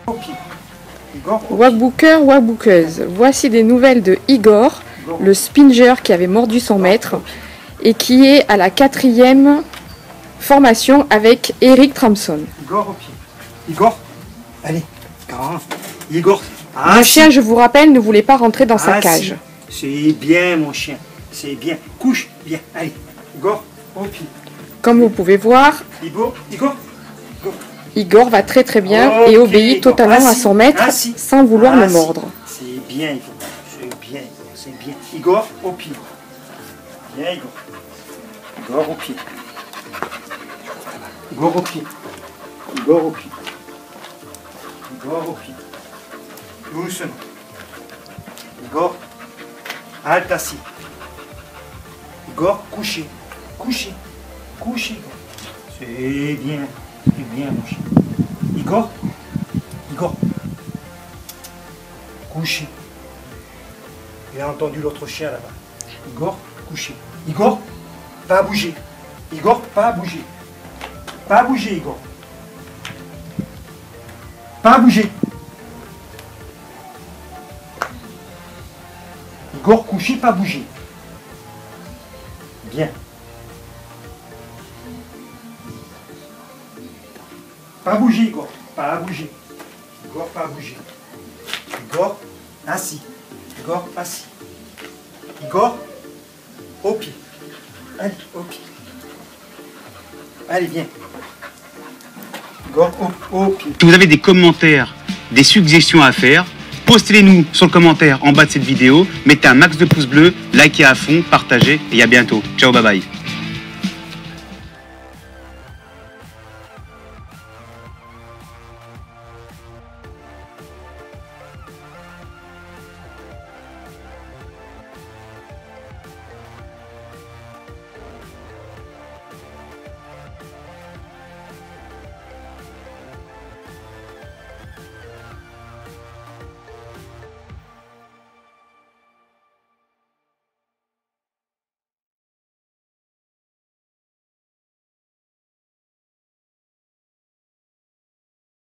Au pied. Igor. Wakbooker, wakbookeuse, voici des nouvelles de Igor, le spinger qui avait mordu son maître et qui est à la 4e formation avec Eric Tramson. Igor au pied. Igor, allez, grand. Igor. Le chien, je vous rappelle, ne voulait pas rentrer dans sa cage. C'est bien mon chien, c'est bien. Couche, bien, allez. Igor, au pied. Comme vous pouvez voir, Igor va très très bien et obéit totalement à son maître sans vouloir le mordre. C'est bien, Igor. C'est bien, c'est bien. Igor, au pied. Bien, Igor. Igor, au pied. Igor, au pied. Igor, au pied. Igor, au pied. Doucement. Igor, halte assis. Igor, couché. Couché. Couché. C'est bien. C'est bien, mon chien. Igor. Igor. Couché. Il a entendu l'autre chien là-bas. Igor, couché. Igor, pas à bouger. Igor, pas à bouger. Pas à bouger, Igor. Pas à bouger. Igor, couché, pas à bouger. Bien. Pas à bouger, Igor. Pas à bouger. Igor, pas à bouger. Igor, assis. Igor, assis. Igor, au pied. Allez, au pied. Allez, viens. Igor, au pied. Si vous avez des commentaires, des suggestions à faire, postez-les-nous sur le commentaire en bas de cette vidéo. Mettez un max de pouces bleus, likez à fond, partagez et à bientôt. Ciao, bye bye.